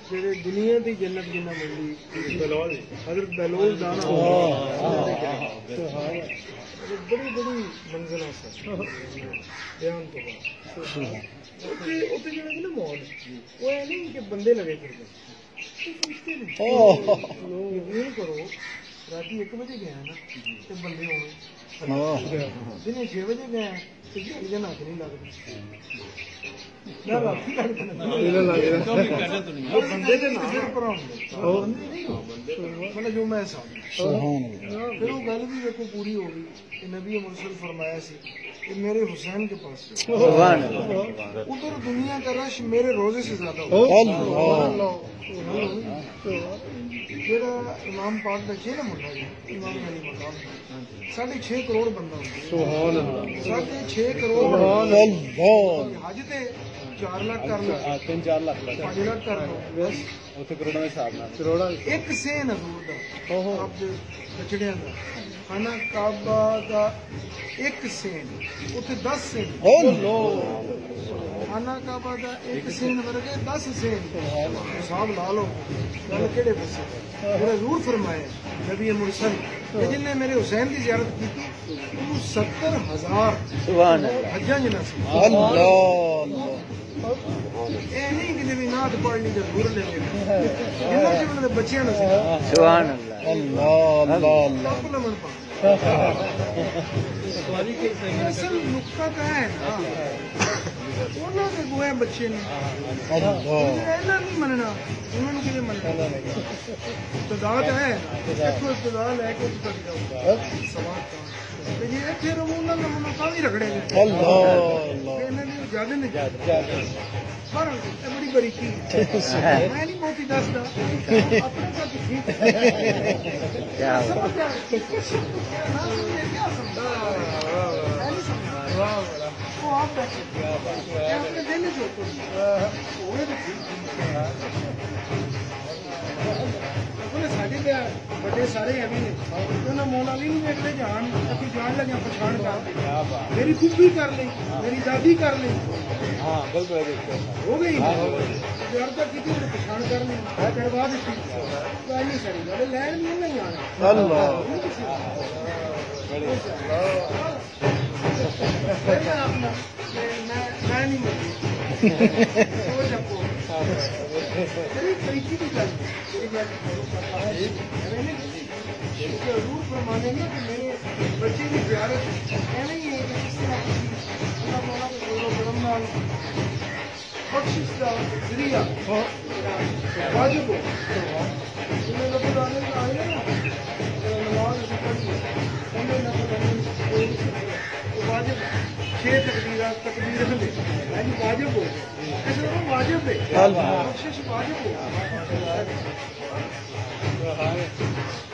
جڑے دنیا دی جنت جنہ ملی بلول حضرت بلول دانا بڑی بڑی منزل بیان تو بعد جڑا نا ماحول وہ نہیں کہ بندے لگے پھرتے یقین کرو رات 1 بجے گیا نا تو بندے ہونے دن 6 بجے گیا تو جن ہاتھ نہیں لگتے بندے مطلب جو میں پھر وہ گل بھی دیکھو پوری ہو گئی کہ نبی مرسل فرمایا سی کہ میرے حسین کے پاس ادھر دنیا کا رش میرے روزے سے زیادہ ہو جڑا امام پاک کا چھ نا منڈا جی امام علی مقام 6.5 کروڑ بندہ ہوتا 6.5 کروڑ حج تے 4 لاکھ کر لو 3-4 لاکھ 5 لاکھ کر لو بس کروڑوں کے حساب کروڑ ایک سین حضور دا آپ بچڑیاں دا خانہ کعبہ دا ایک سین اتنے 10 سین خانہ کعبہ دا ایک سین ورگے 10 سین حساب لا لو گل کہڑے پاسے حضور فرمایا نبی مرسل جن نے میرے حسین کی زیارت کی تھی 70,000 حجاں جنا سی یہ نہیں کہ جی نعت پڑھ لی ضرور لے لے بچیاں نے اصل نقطہ تو ہے نا انہوں نے گویا بچے نے نہیں مننا انہوں نے کیوں مننا ابتداد ہے ابتدا لے کے سوال جی اتنے انہوں نے منافع بھی رکھنے زیادہ نہیں بڑی بڑی چیز میں نہیں موتی دستا اپنے بڑے سارے ایویں نے مولا بھی نہیں دیکھتے جان ابھی جان لگے پچھاڑ کر میری پھوپھی کر لی میری دادی کر لی ہو گئی جب تک کی پچھاڑ کر لی کروا دیتی نہیں ساری گل لین نہیں آنا میں نہیں مرضی ضرور فرمانے میں کہ میرے بچے کی زیارت ایویں ہی ہے کہ جس طرح اللہ مولا کے فضل و کرم نال بخشش کا ذریعہ واجب ہو رب العالمین آئے نا نماز پڑھی وہ واجب 6 تکبیرات تکبیر لے یعنی واجب ہو ایسے واجب ہے بخشش واجب ہو